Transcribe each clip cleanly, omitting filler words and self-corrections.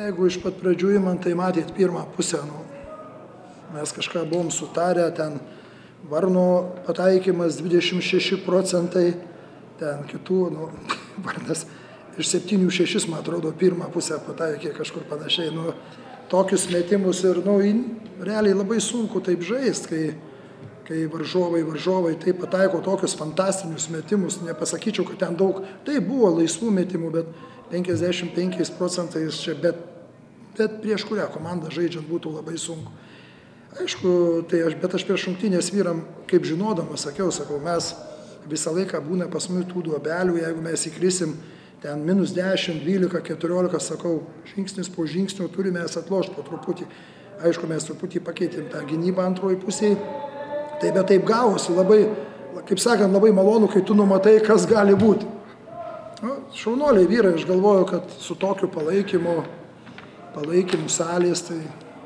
Jeigu iš pat pradžių įmant, tai matėt pirmą pusę, mes kažką buvom sutarę, ten Varno pataikymas 26%, ten kitų, Varnas iš 7-6, man atrodo, pirmą pusę pataikė kažkur panašiai, tokius metimus ir, realiai labai sunku taip žaisti, kai varžovai taip pataiko tokius fantastinius metimus, nepasakyčiau, kad ten daug, tai buvo laisvų metimų, bet 55% čia, bet prieš kurią komandą žaidžiant būtų labai sunku. Aišku, bet aš prieš rungtynės vyram, kaip žinodamas, sakau, mes visą laiką būna pas mus tų duobelių, jeigu mes įkrisim ten -10, 12, 14, sakau, žingsnis po žingsnio turime atlošti po truputį. Aišku, mes truputį pakeitėm tą gynybą antroji pusėje, bet taip gavosi labai, kaip sakant, labai malonu, kai tu numatai, kas gali būti. Šaunuoliai vyrai, aš galvoju, kad su tokiu palaikymu salės, tai...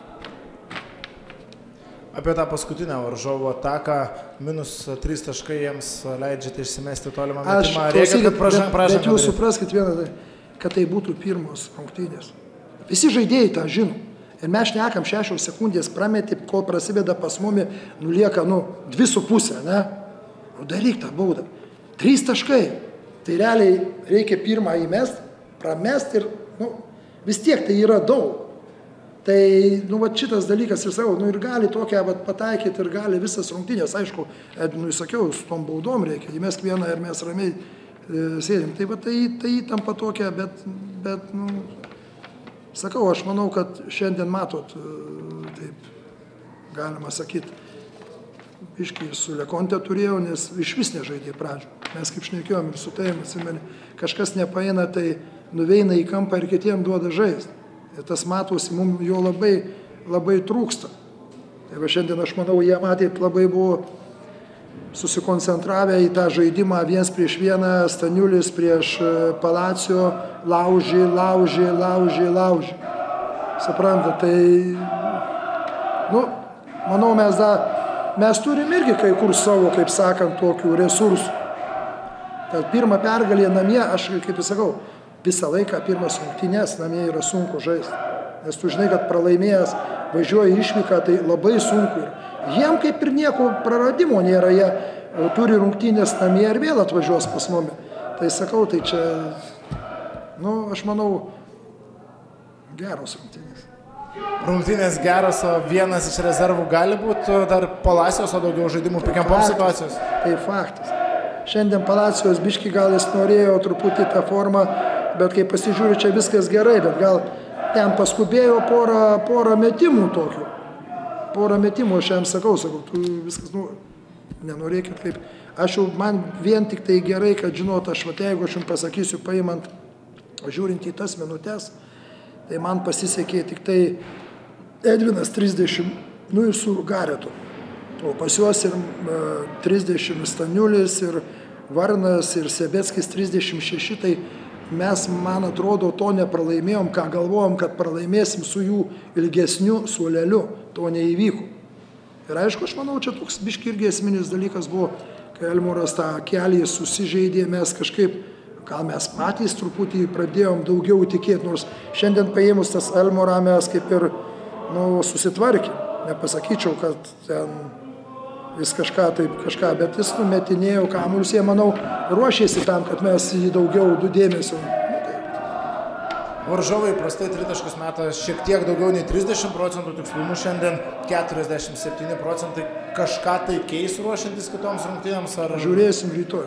Apie tą paskutinę varžovų ataką, -3 taškai jiems leidžiate išsimesti tolimą metimą. Bet jūs supraskit vieną, kad tai būtų pirmos rungtynės. Visi žaidėjai tą žino. Ir mes šnekam 6 sekundės prameti, kol prasideda pas mumi, lieka 2,5, ne? Daryk tą baudą. 3 taškai. Tai realiai reikia pirmą įmest, pramest ir, vis tiek tai yra daug. Tai, šitas dalykas ir savo, ir gali tokią pataikyti ir gali visas rungtynės. Aišku, Edvinui sakiau, su tom baudom reikia, įmesk vieną ir mes ramiai sėdim. Tai įtampa tokia, bet sakau, aš manau, kad šiandien matot, taip galima sakyti, biškį su Lekonte turėjau, nes iš vis nežaidė pradžių. Mes kaip šnekėjom ir su tavim, atsimeni, kažkas nepaeina, tai nuveina į kampą ir kitiem duoda žaisti. Ir tas matosi, mums jo labai, labai trūksta. Tai va šiandien, aš manau, jie matėt labai buvo susikoncentravę į tą žaidimą 1-1, Staniulis prieš Palacio, laužė. Suprantat, tai, manau, mes turim irgi kai kur savo, kaip sakant, tokių resursų. Tad pirmą pergalę namie, aš kaip ir sakau, visą laiką pirmas rungtynės namie yra sunku žaisti. Nes tu žinai, kad pralaimėjęs važiuoja išvyką, tai labai sunku. Jiem kaip ir nieko praradimo nėra, jie turi rungtynės namie ir vėl atvažiuos pas mumi. Tai sakau, tai čia, aš manau, geros rungtynės. Rungtynės geros, o vienas iš rezervų gali būti dar Palacijos, o daugiau žaidimų pick-and-pop situacijos? Tai faktas. Šiandien Palacijos biškį gal jis norėjo truputį tą formą, bet kai pasižiūri, čia viskas gerai, bet gal ten paskubėjo porą metimų tokių. Porą metimų, aš jam sakau, tu viskas, nenorėkit kaip. Man vien tik tai gerai, kad žinot, jeigu aš jums pasakysiu, paimant, žiūrint į tas minutės, tai man pasisekė tik tai Edvinas 30, ir su Garetu. O pas juos ir 30 Staniulis, ir Varnas, ir Sebeckis 36, tai mes, man atrodo, to nepralaimėjom, ką galvojom, kad pralaimėsim su jų ilgesniu suoleliu. To neįvyko. Ir aišku, aš manau, čia toks biški irgi esminis dalykas buvo, kai Elmoras tą kelį susižeidė, mes kažkaip, gal mes patys truputį pradėjom daugiau tikėti, nors šiandien paėmus tas Elmorą mes kaip ir susitvarkėm. Nepasakyčiau, kad ten vis kažką, bet jis numetinėjo kamuolius, jie, manau, ruošėsi tam, kad mes jį daugiau dėmesio. Varžovai prastai tritaškus meta šiek tiek daugiau nei 30% tikslumu, šiandien 47%. Kažką tai keis ruošiantis kitoms rungtynėms? Žiūrėsim rytoj.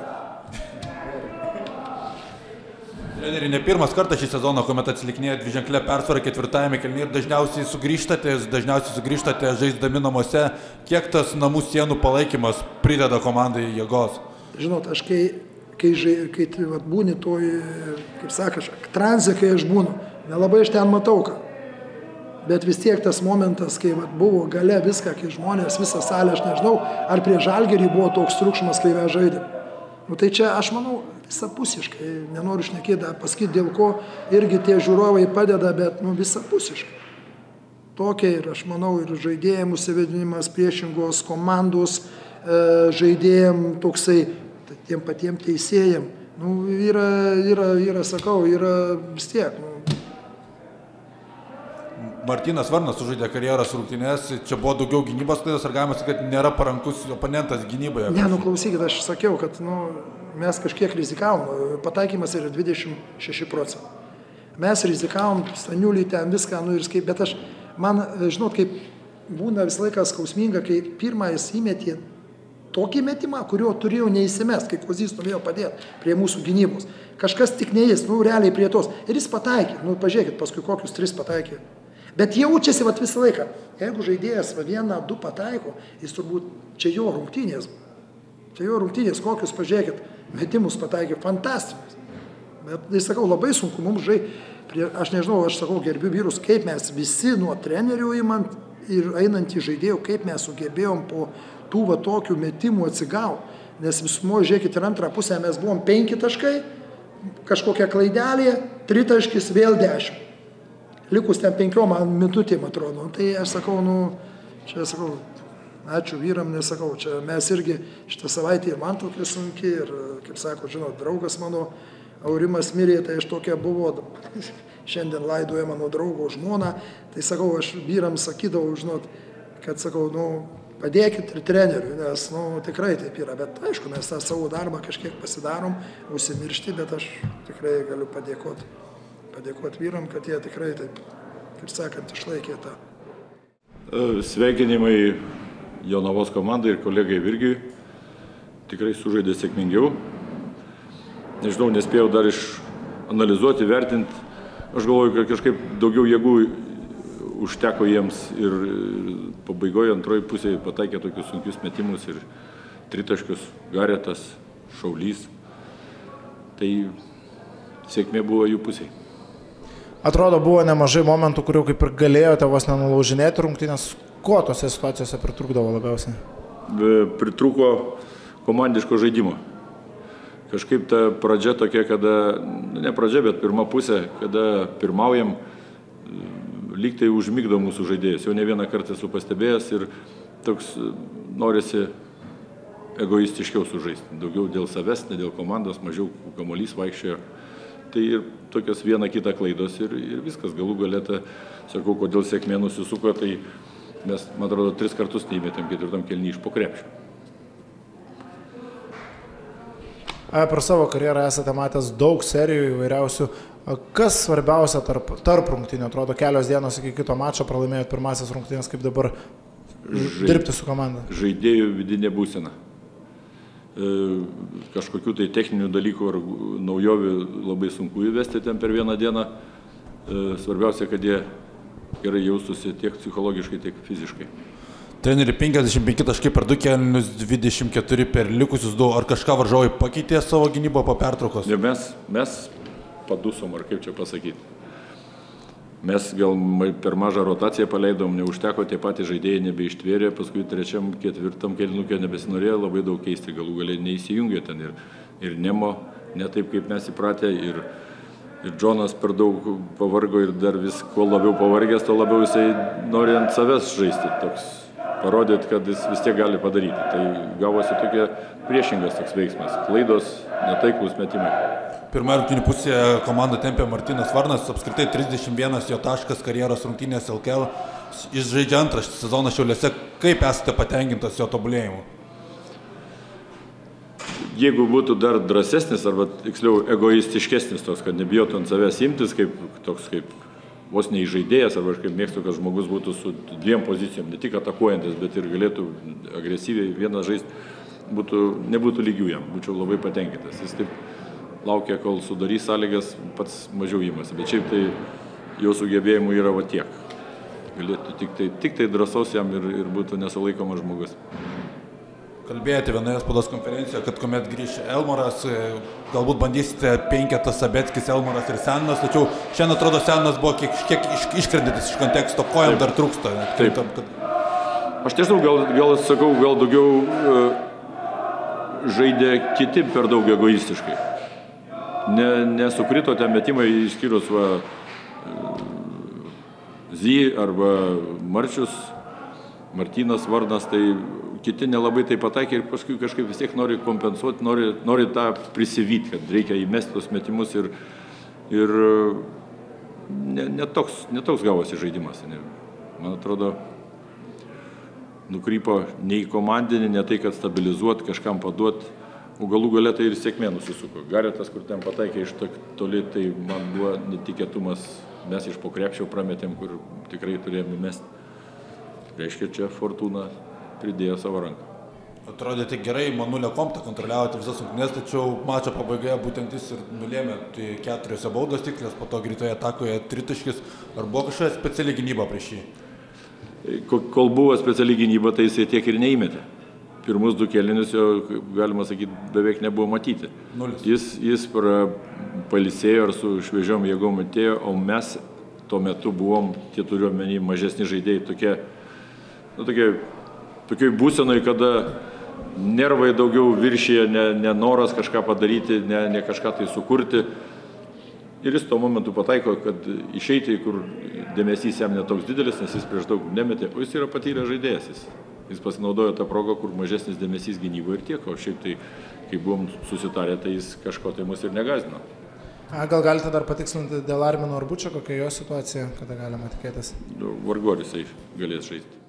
Treneri, ne pirmas kartas šį sezoną, kuomet atsilikinėja dviženklė persvara ketvirtajame kėlinyje ir dažniausiai sugrįžtate žaisdami namuose. Kiek tas namų sienų palaikymas prideda komandai jėgos? Žinot, aš kai būni toj, kaip sakas, tranze, kai aš būnu, nelabai aš ten matau ką. Bet vis tiek tas momentas, kai buvo gale viską, kai žmonės, visą salę, aš nežinau, ar prie Žalgirį buvo toks triukšmas, kai mes žaidėm. Tai čia, aš manau, visapusiškai, nenoriu šnekėti, pasakyti dėl ko, irgi tie žiūrovai padeda, bet visapusiškai. Tokia ir, aš manau, ir žaidėjimų įsivedinimas, priešingos komandos žaidėjim, toksai, tiem patiem teisėjim, sakau, yra vis tiek. Martynas Varnas sužaidė karjeros rungtynės, čia buvo daugiau gynybos klaidos, ar galima sakyti, kad nėra parankus oponentas gynyboje? Ne, klausykit, aš sakiau, kad mes kažkiek rizikavom, pataikymas yra 26%. Mes rizikavom, Staniulį ten viską, bet man, žinot, kaip būna visą laiką skausminga, kai pirmą jis įmetė tokį metimą, kurio turėjau neįsimest, kai Kozys norėjo padėti prie mūsų gynybos. Kažkas tik ne jis, realiai prie tos. Ir jis pataikė, pažiūrėkit, paskui kokius 3 pataikė. Bet jaučiasi visą laiką. Jeigu žaidėjas 1-2 pataiko, jis turbūt, čia jo rungtynės. Čia jo rungtynės, kokius, pažiūrėkit, metimus pataikė, fantastinius. Bet, tai sakau, labai sunku mums aš nežinau, aš sakau, gerbiu vyrus, kaip mes visi nuo trenerių įmant ir einant į žaidėjų, kaip mes sugebėjom po tų tokių metimų atsigauti. Nes visumoje, žiūrėkit, ir antrą pusę mes buvom 5 taškai, kažkokia klaidelė, 3 taškis, vėl 10. Likus ten 5 minutėm atrodo. Tai aš sakau, čia sakau, ačiū vyram, nesakau, čia mes irgi šitą savaitę ir man tokia sunki, ir, kaip sako, žinot, draugas mano Aurimas mirė, tai aš tokia buvo, šiandien laidoja mano draugo žmona, tai sakau, aš vyram sakydavau, žinot, kad sakau, padėkit ir treneriui, nes, tikrai taip yra, bet aišku, mes tą savo darbą kažkiek pasidarom, užsimiršti, bet aš tikrai galiu padėkoti vyram, kad jie tikrai taip, kaip sakant, išlaikė tą. Sveikinimai Jonavos komandai ir kolegai Virgiui, tikrai sužaidė sėkmingiau. Nežinau, nespėjau dar išanalizuoti, vertinti, aš galvoju, kad kažkaip daugiau jėgų užteko jiems ir pabaigoje antroji pusėje pataikė tokius sunkius metimus ir tritaškius, Garetas, Šaulys. Tai sėkmė buvo jų pusėje. Atrodo, buvo nemažai momentų, kurių kaip ir galėjote vos nenulaužinėti rungtynės. Ko tose situacijose pritrūkdavo labiausiai? Pritrūko komandiško žaidimo. Kažkaip ta pradžia tokia, kada, ne pradžia, bet pirma pusė, kada pirmaujam, lyg tai užmigdo mūsų žaidėjus. Jau ne vieną kartą esu pastebėjęs ir toks norisi egoistiškiau sužaisti. Daugiau dėl savęs, ne dėl komandos, mažiau kamuolys vaikščiojo. Tai ir tokios viena kita klaidos ir viskas. Galų galėta, sakau, kodėl sėkmė nusisuko, tai mes, man atrodo, 3 kartus neįmetėm 4 kėlinį iš po krepšio. Per savo karjerą esate matęs daug serijų įvairiausių. Kas svarbiausia tarp rungtynių? Atrodo, kelios dienos iki kito mačo pralaimėjot pirmasis rungtynės, kaip dabar dirbti su komanda? Žaidėjų vidinė būsena. Kažkokių tai techninių dalykų ar naujovių labai sunku įvesti ten per vieną dieną. Svarbiausia, kad jie gerai jaustųsi tiek psichologiškai, tiek fiziškai. Treneri, 55 taškai per 2 kėlinius, 24 per likusius 2. Ar kažką varžovai pakeitė savo gynybą po pertraukos? Ja, mes padusom, ar kaip čia pasakyti. Mes gal per mažą rotaciją paleidom, neužteko, tie patys žaidėjai nebeištvėrė, paskui 3., 4. kėlinukė nebesinorėjo labai daug keisti, galų galiai neįsijungė ten ir Nemo, ne taip kaip mes įpratę, ir Džonas per daug pavargo ir dar vis, kuo labiau pavargęs, to labiau jisai nori ant savęs žaisti, toks parodyti, kad jis vis tiek gali padaryti. Tai gavosi tokia priešingas toks veiksmas, klaidos, netaiklūs metimai. Pirmąją rungtynių pusę komandą tempė Martynas Varnas, apskritai 31 jo taškas karjeros rungtynės LKL. Jis žaidžia antrą sezoną Šiauliuose. Kaip esate patenkintas jo tobulėjimu? Jeigu būtų dar drąsesnis, arba tiksliau egoistiškesnis toks, kad nebijotų ant savęs imtis, kaip vos neįžaidėjas, arba aš kaip mėgstu, kad žmogus būtų su 2 pozicijom, ne tik atakuojantis, bet ir galėtų agresyviai vieną žaisti, nebūtų lygių jam, būčiau labai patenkintas. Jis taip laukia, kol sudarys sąlygas, pats mažiau įmasi, bet šiaip tai jau sugebėjimų yra tiek. Galėtų tik tai drąsaus jam ir būtų nesulaikomas žmogus. Kalbėjote vienoje spaudos konferencijoje, kad kuomet grįš Elmaras, galbūt bandysite 5 Sabeckis, Elmaras ir Senas, tačiau šiandien atrodo Senas buvo kiek iškrentantis iš konteksto, ko jam dar trūksta. Taip. Aš nežinau, gal daugiau žaidė kiti per daug egoistiškai. Nesukrito ten metimai išskyrus Zy arba Marčius, Martynas Varnas, tai kiti nelabai tai pataikė ir paskui kažkaip vis tiek nori kompensuoti, nori tą prisivyti, kad reikia įmesti tos metimus ir netoks gavosi žaidimas. Man atrodo, nukrypo ne į komandinį, ne tai, kad stabilizuot, kažkam paduot, o galų gale tai ir sėkmė nusisuko. Garetas, kur ten pataikė iš toli, tai man buvo netikėtumas, mes iš po krepšio prametėm, kur tikrai turėjome mesti. Reiškia, čia Fortuna pridėjo savo ranką. Atrodėte gerai, Manulio Komptą kontroliavote visas rungtynes, tačiau mačo pabaigoje būtent jis ir nulėmė 4 baudos tikslas, po to greitoje atakoje 3 taškis. Ar buvo kažkokia speciali gynyba prieš jį? Kol buvo speciali gynyba, tai jisai tiek ir neįmetė. Pirmus 2 kėlinius jo, galima sakyti, beveik nebuvo matyti. Jis palisėjo ir su šviežiom jėgom atėjo, o mes tuo metu buvom, tie turiuomenį, mažesni žaidėjai, tokioj būsenoj, kada nervai daugiau viršyje, ne noras kažką padaryti, ne kažką tai sukurti. Ir jis tuo momentu pataiko, kad išeiti, kur dėmesys jam netoks didelis, nes jis prieš daug nemetė, o jis yra patyręs žaidėjas. Jis pasinaudojo tą progą, kur mažesnis dėmesys gynybo ir tiek, o šiaip tai, kai buvom susitarę, tai jis kažko tai mus ir negąsdino. Gal galite dar patikslinti dėl Armino Arbučio, kokia jo situacija, kada galima tikėtis? Vargu ar jisai galės žaisti.